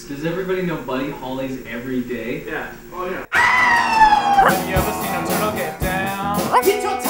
Does everybody know Buddy Holly's Every Day? Yeah. Oh yeah. Have you ever seen a turtle get down?